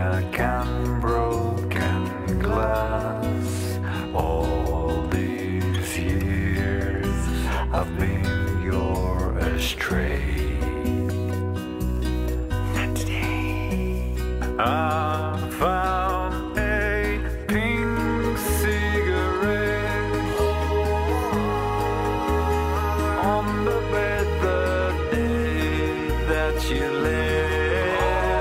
like unbroken glass. All these years I've been your astray. Not today. I found a pink cigarette on the bed the day that you left.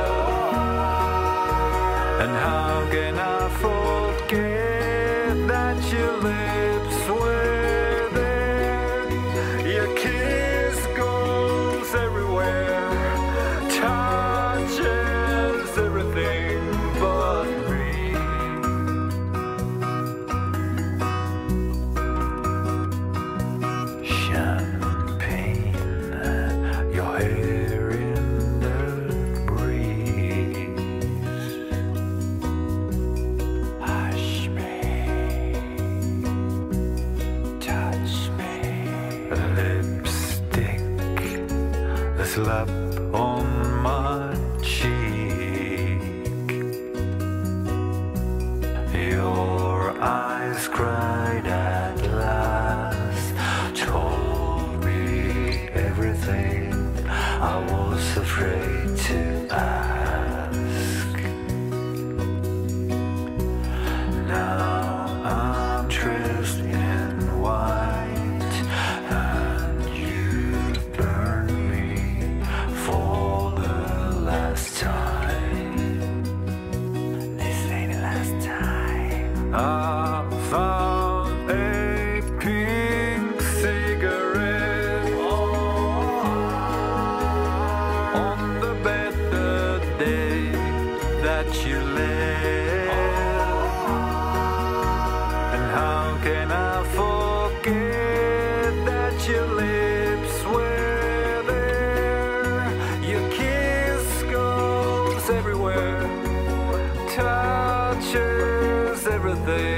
And how can I forget that your lips were there? Your kiss goes everywhere, touches everything but me. Champagne, your hair in the breeze. Hush me, touch me. Lipstick, a slap on my cheek. Your eyes cried at last, told me everything I was afraid to ask. Now I'm dressed in white, and you burned me for the last time. This ain't the last time. I found a pink cigarette on the bed the day that you left. And how can I forget that your lips were there? Your kiss goes everywhere, touches everything